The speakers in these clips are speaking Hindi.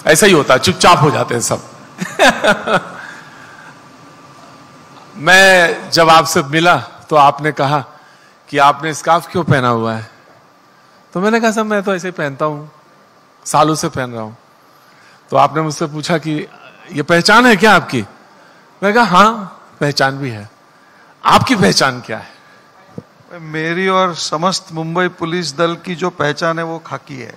ऐसा ही होता है, चुपचाप हो जाते हैं सब। मैं जब आपसे मिला तो आपने कहा कि आपने स्कार्फ क्यों पहना हुआ है, तो मैंने कहा सर मैं तो ऐसे ही पहनता हूं, सालों से पहन रहा हूं। तो आपने मुझसे पूछा कि ये पहचान है क्या आपकी? मैं कहा हाँ पहचान भी है। आपकी पहचान क्या है? मेरी और समस्त मुंबई पुलिस दल की जो पहचान है वो खाकी है।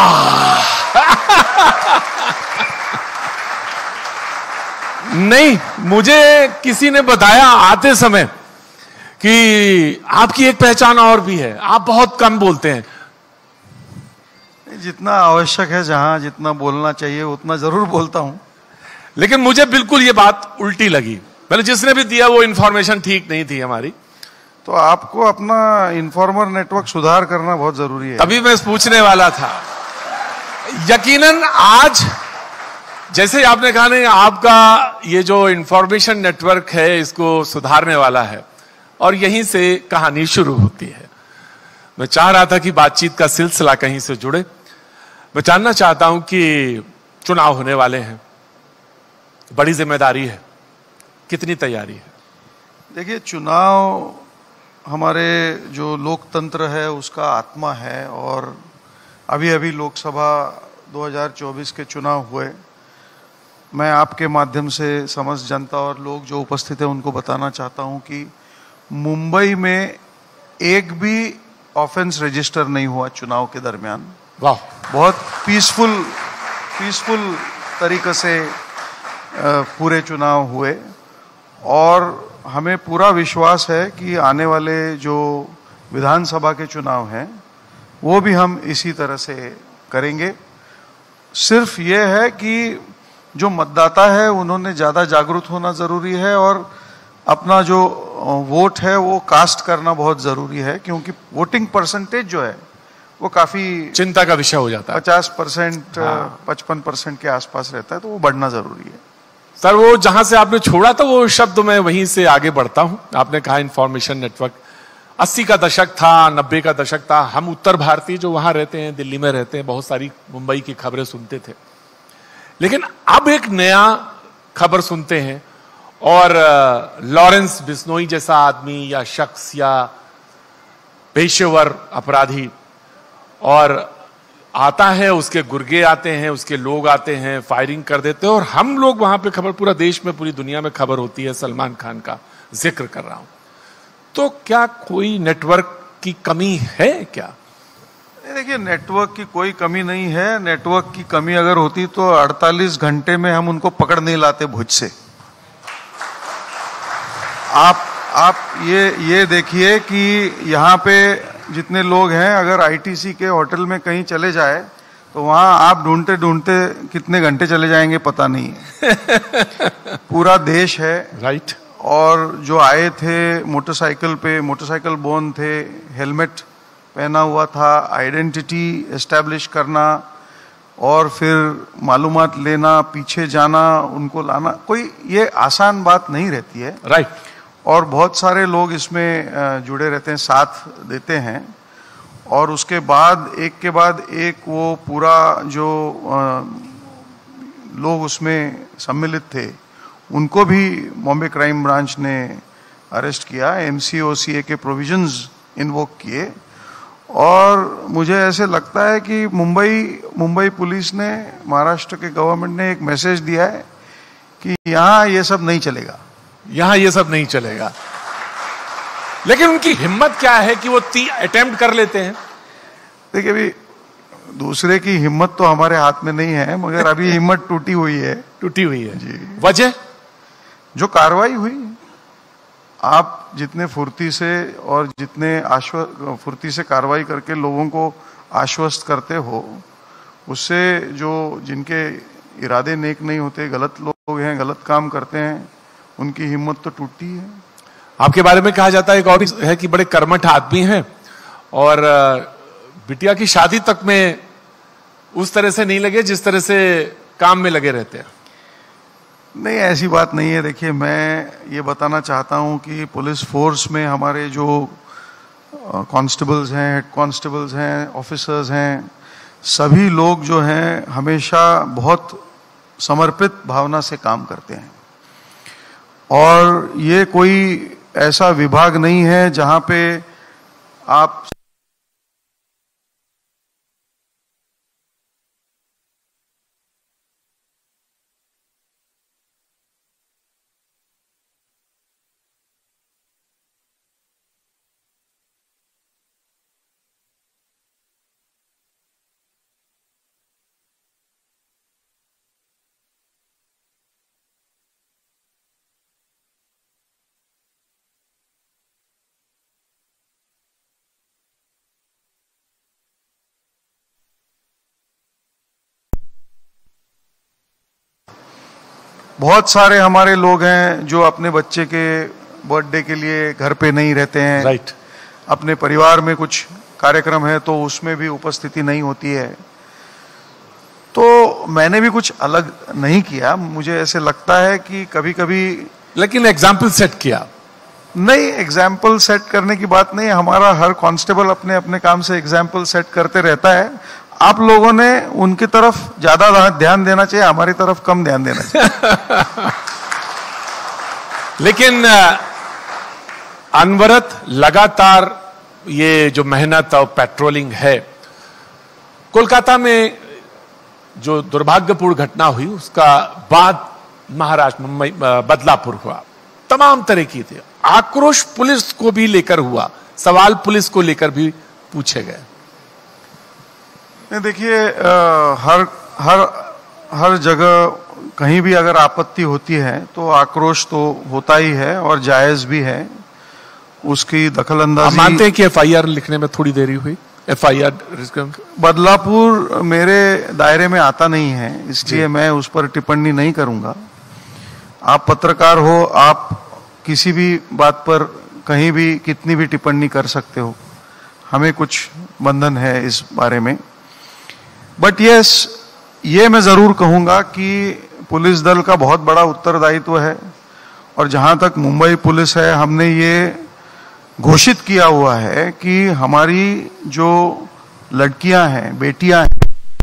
नहीं, मुझे किसी ने बताया आते समय कि आपकी एक पहचान और भी है, आप बहुत कम बोलते हैं। जितना आवश्यक है, जहां जितना बोलना चाहिए उतना जरूर बोलता हूं। लेकिन मुझे बिल्कुल ये बात उल्टी लगी। पहले जिसने भी दिया वो इंफॉर्मेशन ठीक नहीं थी हमारी। तो आपको अपना इन्फॉर्मर नेटवर्क सुधार करना बहुत जरूरी है। तभी मैं पूछने वाला था। यकीनन आज जैसे आपने कहा नहीं, आपका ये जो इंफॉर्मेशन नेटवर्क है इसको सुधारने वाला है और यहीं से कहानी शुरू होती है। मैं चाह रहा था कि बातचीत का सिलसिला कहीं से जुड़े। मैं जानना चाहता हूं कि चुनाव होने वाले हैं, बड़ी जिम्मेदारी है, कितनी तैयारी है? देखिए, चुनाव हमारे जो लोकतंत्र है उसका आत्मा है और अभी अभी लोकसभा 2024 के चुनाव हुए। मैं आपके माध्यम से समस्त जनता और लोग जो उपस्थित है उनको बताना चाहता हूं कि मुंबई में एक भी ऑफेंस रजिस्टर नहीं हुआ चुनाव के दरमियान। वाह, बहुत पीसफुल तरीके से पूरे चुनाव हुए और हमें पूरा विश्वास है कि आने वाले जो विधानसभा के चुनाव हैं वो भी हम इसी तरह से करेंगे। सिर्फ ये है कि जो मतदाता है उन्होंने ज़्यादा जागरूक होना ज़रूरी है और अपना जो वोट है वो कास्ट करना बहुत ज़रूरी है, क्योंकि वोटिंग परसेंटेज जो है वो काफ़ी चिंता का विषय हो जाता है। 50%, 55% के आसपास रहता है, तो वो बढ़ना ज़रूरी है। सर, वो जहां से आपने छोड़ा था वो शब्द मैं वहीं से आगे बढ़ता हूं। आपने कहा इंफॉर्मेशन नेटवर्क। 80 का दशक था, 90 का दशक था। हम उत्तर भारतीय जो वहां रहते हैं, दिल्ली में रहते हैं, बहुत सारी मुंबई की खबरें सुनते थे। लेकिन अब एक नया खबर सुनते हैं और लॉरेंस बिश्नोई जैसा आदमी या शख्स या पेशेवर अपराधी और आता है, उसके गुर्गे आते हैं, उसके लोग आते हैं, फायरिंग कर देते हैं और हम लोग वहां पे खबर, पूरा देश में पूरी दुनिया में खबर होती है। सलमान खान का जिक्र कर रहा हूं। तो क्या कोई नेटवर्क की कमी है क्या? देखिए, नेटवर्क की कोई कमी नहीं है। नेटवर्क की कमी अगर होती तो 48 घंटे में हम उनको पकड़ नहीं लाते भुज से। आप ये देखिए कि यहाँ पे जितने लोग हैं, अगर आईटीसी के होटल में कहीं चले जाए तो वहां आप ढूंढते ढूंढते कितने घंटे चले जाएंगे पता नहीं है। पूरा देश है, राइट। और जो आए थे मोटरसाइकिल पे, मोटरसाइकिल बोन थे, हेलमेट पहना हुआ था, आइडेंटिटी एस्टैब्लिश करना और फिर मालूमात लेना, पीछे जाना, उनको लाना, कोई ये आसान बात नहीं रहती है। राइट। और बहुत सारे लोग इसमें जुड़े रहते हैं, साथ देते हैं और उसके बाद एक के बाद एक वो पूरा जो लोग उसमें सम्मिलित थे उनको भी बॉम्बे क्राइम ब्रांच ने अरेस्ट किया, MCOCA के प्रोविजंस इन्वोक किए। और मुझे ऐसे लगता है कि मुंबई पुलिस ने, महाराष्ट्र के गवर्नमेंट ने एक मैसेज दिया है कि यहाँ ये सब नहीं चलेगा, यहां ये सब नहीं चलेगा। लेकिन उनकी हिम्मत क्या है कि वो 30 अटेम्प्ट कर लेते हैं? देखिए, अभी दूसरे की हिम्मत तो हमारे हाथ में नहीं है, मगर अभी हिम्मत टूटी हुई है जी। वजह जो कार्रवाई हुई, आप जितने फुर्ती से और जितने फुर्ती से कार्रवाई करके लोगों को आश्वस्त करते हो, उससे जो जिनके इरादे नेक नहीं होते, गलत लोग हैं, गलत काम करते हैं, उनकी हिम्मत तो टूटती है। आपके बारे में कहा जाता है एक और है कि बड़े कर्मठ आदमी हैं और बिटिया की शादी तक में उस तरह से नहीं लगे जिस तरह से काम में लगे रहते हैं। नहीं, ऐसी बात नहीं है। देखिए, मैं ये बताना चाहता हूं कि पुलिस फोर्स में हमारे जो कांस्टेबल्स हैं, हेड कांस्टेबल्स हैं, ऑफिसर्स हैं, सभी लोग जो हैं हमेशा बहुत समर्पित भावना से काम करते हैं, और ये कोई ऐसा विभाग नहीं है जहां पे आप बहुत सारे हमारे लोग हैं जो अपने बच्चे के बर्थडे के लिए घर पे नहीं रहते हैं। राइट। अपने परिवार में कुछ कार्यक्रम है तो उसमें भी उपस्थिति नहीं होती है। तो मैंने भी कुछ अलग नहीं किया, मुझे ऐसे लगता है कि कभी कभी, लेकिन एग्जाम्पल सेट किया। नहीं, एग्जाम्पल सेट करने की बात नहीं, हमारा हर कांस्टेबल अपने अपने काम से एग्जाम्पल सेट करते रहता है। आप लोगों ने उनकी तरफ ज्यादा ध्यान देना चाहिए, हमारी तरफ कम ध्यान देना चाहिए। लेकिन अनवरत लगातार ये जो मेहनत और पेट्रोलिंग है, कोलकाता में जो दुर्भाग्यपूर्ण घटना हुई उसका बाद महाराष्ट्र मुंबई बदलापुर हुआ, तमाम तरह की थी, आक्रोश पुलिस को भी लेकर हुआ, सवाल पुलिस को लेकर भी पूछे गए। देखिए, हर जगह कहीं भी अगर आपत्ति होती है तो आक्रोश तो होता ही है और जायज भी है, उसकी दखलंदाजी। मानते हैं कि एफआईआर लिखने में थोड़ी देरी हुई? एफआईआर बदलापुर मेरे दायरे में आता नहीं है, इसलिए मैं उस पर टिप्पणी नहीं करूंगा। आप पत्रकार हो, आप किसी भी बात पर कहीं भी कितनी भी टिप्पणी कर सकते हो, हमें कुछ बंधन है इस बारे में। बट यस, ये मैं जरूर कहूंगा कि पुलिस दल का बहुत बड़ा उत्तरदायित्व है, और जहां तक मुंबई पुलिस है, हमने ये घोषित किया हुआ है कि हमारी जो लड़कियां हैं, बेटियां हैं,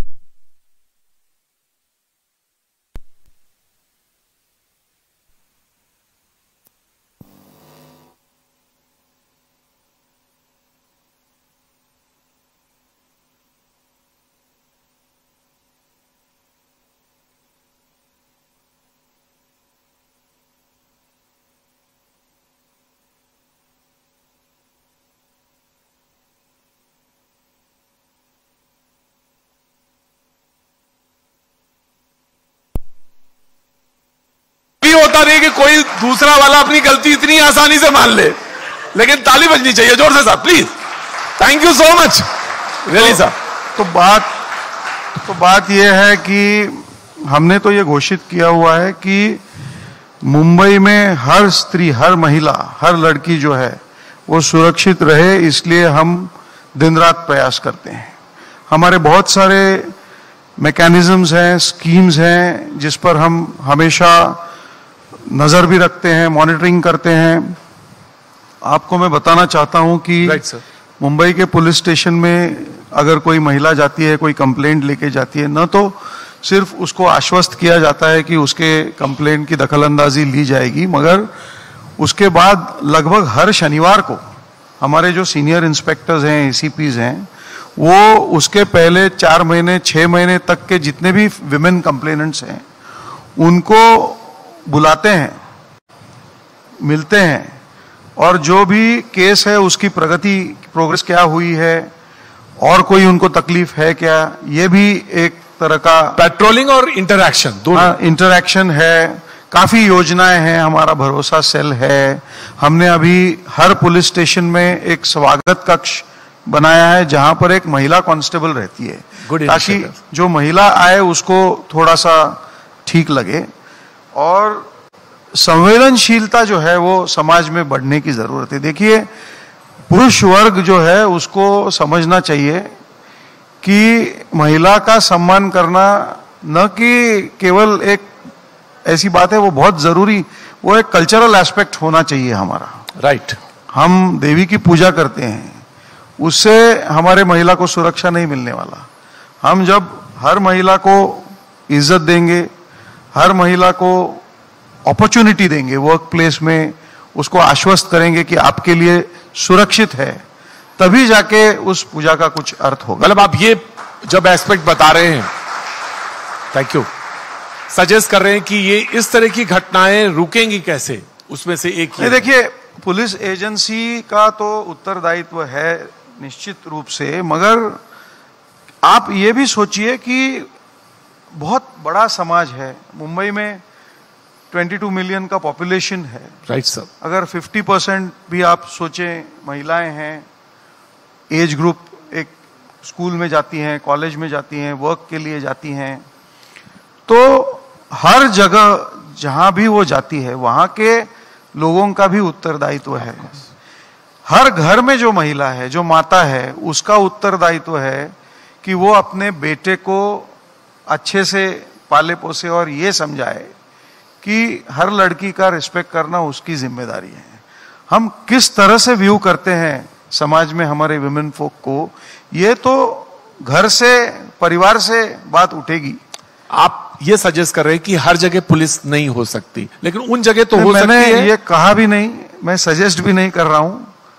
होता नहीं कि कोई दूसरा वाला अपनी गलती इतनी आसानी से मान ले, लेकिन ताली बजनी चाहिए जोर से साहब, please. Thank you so much, really साहब। तो बात यह है कि हमने तो ये घोषित किया हुआ है कि मुंबई में हर स्त्री, हर महिला, हर लड़की जो है वो सुरक्षित रहे, इसलिए हम दिन रात प्रयास करते हैं। हमारे बहुत सारे मैकेनिज्म्स हैं, स्कीम्स हैं, जिस पर हम हमेशा नजर भी रखते हैं, मॉनिटरिंग करते हैं। आपको मैं बताना चाहता हूं कि मुंबई के पुलिस स्टेशन में अगर कोई महिला जाती है, कोई कंप्लेंट लेके जाती है, न तो सिर्फ उसको आश्वस्त किया जाता है कि उसके कंप्लेंट की दखलंदाजी ली जाएगी, मगर उसके बाद लगभग हर शनिवार को हमारे जो सीनियर इंस्पेक्टर्स हैं, एसीपीज हैं, वो उसके पहले 4 महीने 6 महीने तक के जितने भी विमेन कंप्लेनेंट्स हैं उनको बुलाते हैं, मिलते हैं, और जो भी केस है उसकी प्रोग्रेस क्या हुई है, और कोई उनको तकलीफ है क्या, ये भी एक तरह का पेट्रोलिंग और इंटरैक्शन, दोनों इंटरैक्शन है। काफी योजनाएं हैं, हमारा भरोसा सेल है, हमने अभी हर पुलिस स्टेशन में एक स्वागत कक्ष बनाया है जहां पर एक महिला कांस्टेबल रहती है, ताकि जो महिला आए उसको थोड़ा सा ठीक लगे। और संवेदनशीलता जो है वो समाज में बढ़ने की जरूरत है। देखिए, पुरुष वर्ग जो है उसको समझना चाहिए कि महिला का सम्मान करना न कि केवल एक ऐसी बात है, वो बहुत जरूरी, वो एक कल्चरल एस्पेक्ट होना चाहिए हमारा। राइट। हम देवी की पूजा करते हैं, उससे हमारे महिला को सुरक्षा नहीं मिलने वाला। हम जब हर महिला को इज्जत देंगे, हर महिला को अपॉर्चुनिटी देंगे वर्क प्लेस में, उसको आश्वस्त करेंगे कि आपके लिए सुरक्षित है, तभी जाके उस पूजा का कुछ अर्थ होगा। मतलब आप ये जब एस्पेक्ट बता रहे हैं, थैंक यू, सजेस्ट कर रहे हैं कि ये इस तरह की घटनाएं रुकेंगी कैसे, उसमें से एक ये देखिए, पुलिस एजेंसी का तो उत्तरदायित्व है निश्चित रूप से, मगर आप ये भी सोचिए कि बहुत बड़ा समाज है। मुंबई में 22 मिलियन का पॉपुलेशन है। Right sir. अगर 50% भी आप सोचें महिलाएं हैं, एज ग्रुप एक स्कूल में जाती हैं, कॉलेज में जाती हैं, वर्क के लिए जाती हैं, तो हर जगह जहां भी वो जाती है वहां के लोगों का भी उत्तरदायित्व है। हर घर में जो महिला है, जो माता है, उसका उत्तरदायित्व है कि वो अपने बेटे को अच्छे से पाले पोसे और ये समझाए कि हर लड़की का रिस्पेक्ट करना उसकी जिम्मेदारी है। हम किस तरह से व्यू करते हैं समाज में हमारे विमेन फोक को, ये तो घर से, परिवार से बात उठेगी। आप ये सजेस्ट कर रहे हैं कि हर जगह पुलिस नहीं हो सकती, लेकिन उन जगह तो हो सकती है। मैंने ये कहा भी नहीं, मैं सजेस्ट भी नहीं कर रहा हूं।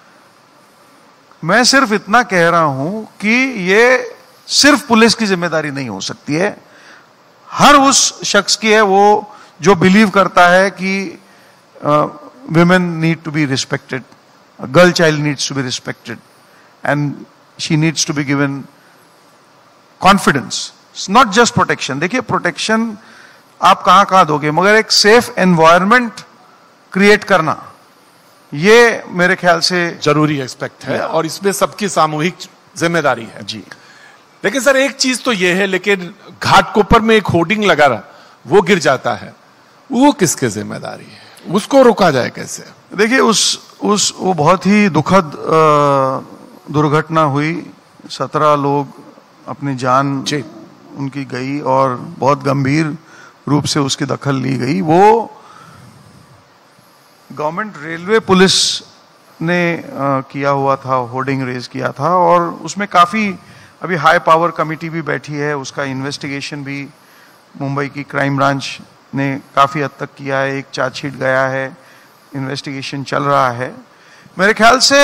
मैं सिर्फ इतना कह रहा हूं कि ये सिर्फ पुलिस की जिम्मेदारी नहीं हो सकती है, हर उस शख्स की है वो जो बिलीव करता है कि women need to be respected, girl child needs to be respected and she needs to be given confidence, not just protection. देखिए, प्रोटेक्शन आप कहां कहां दोगे, मगर एक सेफ एनवायरनमेंट क्रिएट करना, ये मेरे ख्याल से जरूरी एस्पेक्ट है और इसमें सबकी सामूहिक जिम्मेदारी है जी। लेकिन सर एक चीज तो ये है, लेकिन घाटकोपर में एक होर्डिंग लगा रहा, वो गिर जाता है, वो किसके जिम्मेदारी है, उसको रोका जाए कैसे? देखिए, वो बहुत ही दुखद दुर्घटना हुई। 17 लोग अपनी जान उनकी गई और बहुत गंभीर रूप से उसकी दखल ली गई। वो गवर्नमेंट रेलवे पुलिस ने किया हुआ था, होर्डिंग रेज किया था, और उसमें काफी अभी हाई पावर कमेटी भी बैठी है, उसका इन्वेस्टिगेशन भी मुंबई की क्राइम ब्रांच ने काफी हद तक किया है, एक चार्जशीट गया है, इन्वेस्टिगेशन चल रहा है। मेरे ख्याल से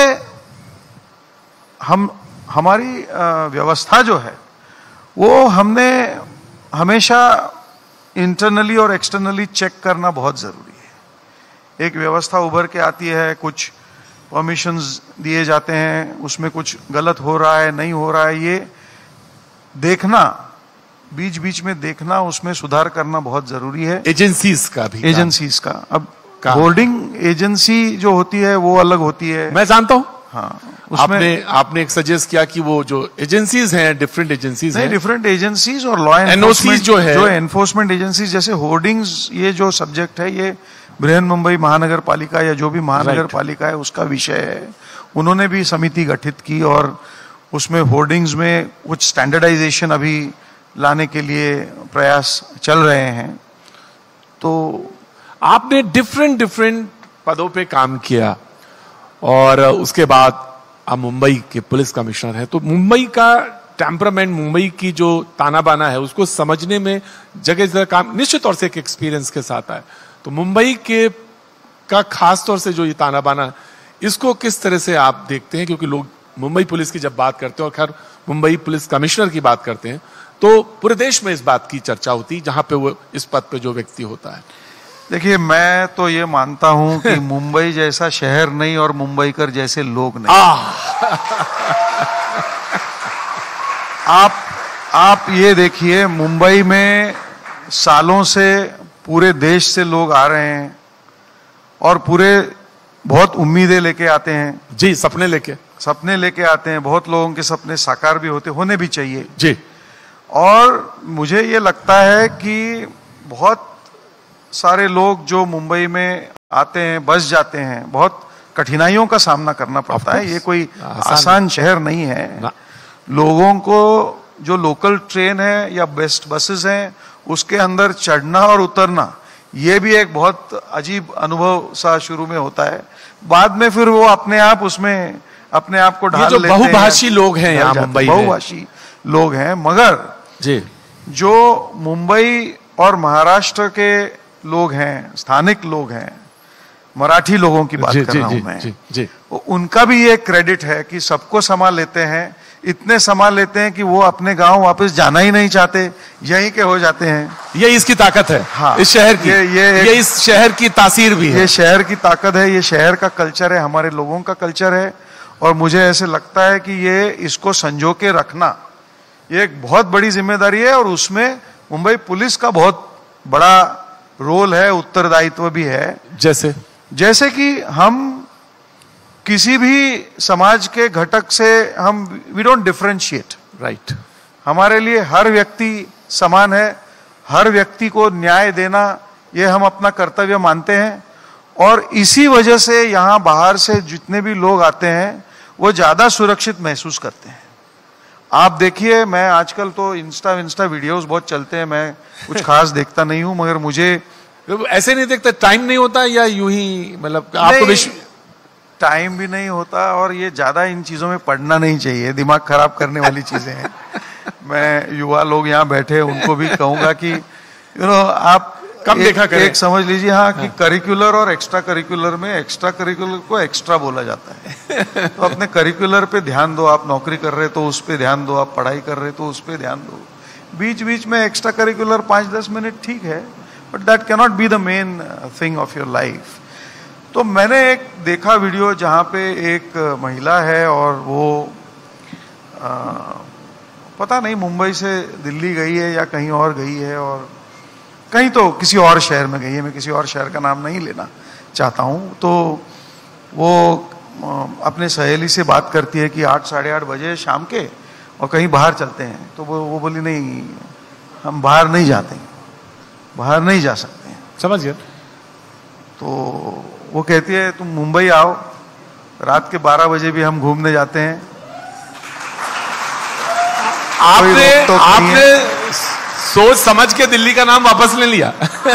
हमारी व्यवस्था जो है वो हमने हमेशा इंटरनली और एक्सटर्नली चेक करना बहुत जरूरी है। एक व्यवस्था उभर के आती है, कुछ परमिशंस दिए जाते हैं, उसमें कुछ गलत हो रहा है, नहीं हो रहा है, ये देखना, बीच बीच में देखना, उसमें सुधार करना बहुत जरूरी है। एजेंसीज का भी, एजेंसीज का, अब होर्डिंग एजेंसी जो होती है वो अलग होती है, मैं जानता हूं। हाँ, आपने एक सजेस्ट किया कि वो जो एजेंसीज हैं, डिफरेंट एजेंसीज हैं, डिफरेंट एजेंसीज और लॉ एनओसीज जो है, जो एनफोर्समेंट एजेंसीज, जैसे होर्डिंग्स, ये जो सब्जेक्ट है ये बृहन मुंबई महानगर पालिका या जो भी महानगर पालिका है उसका विषय है। उन्होंने भी समिति गठित की और उसमें होर्डिंग्स में कुछ स्टैंडर्डाइजेशन अभी लाने के लिए प्रयास चल रहे हैं। तो आपने डिफरेंट पदों पे काम किया और उसके बाद आप मुंबई के पुलिस कमिश्नर हैं, तो मुंबई का टेम्परामेंट, मुंबई की जो ताना बाना है, उसको समझने में जगह जगह काम निश्चित तौर से एक एक्सपीरियंस के साथ है। तो मुंबई के का खास तौर से जो ये ताना बाना, इसको किस तरह से आप देखते हैं? क्योंकि लोग मुंबई पुलिस की जब बात करते हैं और खैर मुंबई पुलिस कमिश्नर की बात करते हैं, तो पूरे देश में इस बात की चर्चा होती है जहां पे वो इस पद पे जो व्यक्ति होता है। देखिए, मैं तो ये मानता हूं कि मुंबई जैसा शहर नहीं और मुंबईकर जैसे लोग नहीं। आप ये देखिए, मुंबई में सालों से पूरे देश से लोग आ रहे हैं और पूरे बहुत उम्मीदें लेके आते हैं जी, सपने लेके आते हैं। बहुत लोगों के सपने साकार भी होने भी चाहिए जी। और मुझे ये लगता है कि बहुत सारे लोग जो मुंबई में आते हैं, बस जाते हैं, बहुत कठिनाइयों का सामना करना पड़ता है। ये कोई आसान शहर नहीं है। लोगों को जो लोकल ट्रेन है या बेस्ट बसेस हैं, उसके अंदर चढ़ना और उतरना, ये भी एक बहुत अजीब अनुभव सा शुरू में होता है। बाद में फिर वो अपने आप उसमें अपने आप को ढाल लेते हैं। बहुभाषी लोग हैं यहाँ मुंबई में, बहुभाषी लोग हैं, मगर जी जो मुंबई और महाराष्ट्र के लोग हैं, स्थानिक लोग हैं, मराठी लोगों की बात कर रहा हूं मैं, उनका भी ये क्रेडिट है कि सबको संभाल लेते हैं, इतने संभाल लेते हैं कि वो अपने गांव वापस जाना ही नहीं चाहते, यहीं के हो जाते हैं। ये इसकी ताकत है। हाँ, इस शहर की, ये इस शहर की तासीर भी है। ये शहर की ताकत है, ये शहर का कल्चर है, हमारे लोगों का कल्चर है। और मुझे ऐसे लगता है कि ये इसको संजो के रखना ये एक बहुत बड़ी जिम्मेदारी है, और उसमें मुंबई पुलिस का बहुत बड़ा रोल है, उत्तरदायित्व भी है। जैसे कि हम किसी भी समाज के घटक से हम वी डोंट डिफरेंशिएट, राइट। हमारे लिए हर व्यक्ति समान है, हर व्यक्ति को न्याय देना ये हम अपना कर्तव्य मानते हैं। और इसी वजह से यहाँ बाहर से जितने भी लोग आते हैं वो ज्यादा सुरक्षित महसूस करते हैं। आप देखिए, मैं आजकल तो इंस्टा वीडियोस बहुत चलते हैं, मैं कुछ खास देखता नहीं हूं, मगर मुझे ऐसे नहीं देखते, टाइम नहीं होता या यूं ही, मतलब आपको टाइम भी नहीं होता, और ये ज्यादा इन चीजों में पढ़ना नहीं चाहिए, दिमाग खराब करने वाली चीजें हैं। मैं युवा लोग यहाँ बैठे उनको भी कहूंगा कि आप कम देखा करें। एक समझ लीजिए हाँ कि करिकुलर और एक्स्ट्रा करिकुलर में एक्स्ट्रा करिकुलर को एक्स्ट्रा बोला जाता है। तो अपने करिकुलर पे ध्यान दो, आप नौकरी कर रहे तो उस पे ध्यान दो, आप पढ़ाई कर रहे तो उस पे ध्यान दो। बीच बीच में एक्स्ट्रा करिकुलर 5-10 मिनट ठीक है, but that can not be the main thing of your life. तो मैंने एक देखा वीडियो जहाँ पे एक महिला है और वो पता नहीं मुंबई से दिल्ली गई है या कहीं और गई है, और कहीं तो किसी और शहर में गई है, मैं किसी और शहर का नाम नहीं लेना चाहता हूँ। तो वो अपने सहेली से बात करती है कि 8-8:30 बजे शाम के और कहीं बाहर चलते हैं। तो वो बोली नहीं, हम बाहर नहीं जाते, बाहर नहीं जा सकते हैं। समझ गया। तो वो कहती है तुम मुंबई आओ, रात के 12 बजे भी हम घूमने जाते हैं। आपने सोच समझ के दिल्ली का नाम वापस ले लिया।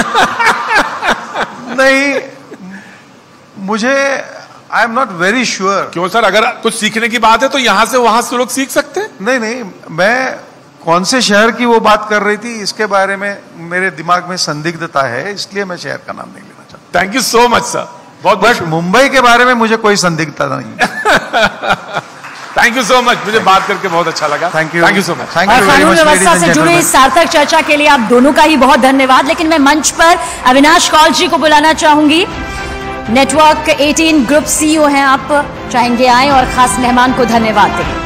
नहीं, मुझे I am not very sure. क्यों सर, अगर कुछ सीखने की बात है तो यहां से वहां से लोग सीख सकते हैं। नहीं, मैं कौन से शहर की वो बात कर रही थी इसके बारे में मेरे दिमाग में संदिग्धता है, इसलिए मैं शहर का नाम नहीं लेना चाहता। Thank you so much sir. But Mumbai के बारे में मुझे कोई संदिग्धता नहीं। थैंक यू सो मच, मुझे बात करके बहुत अच्छा लगा। Thank you so much. कानून व्यवस्था से जुड़ी सार्थक चर्चा के लिए आप दोनों का ही बहुत धन्यवाद। लेकिन मैं मंच पर अविनाश कौल जी को बुलाना चाहूंगी। नेटवर्क 18 ग्रुप CEO हैं आप, चाहेंगे आए और खास मेहमान को धन्यवाद दें।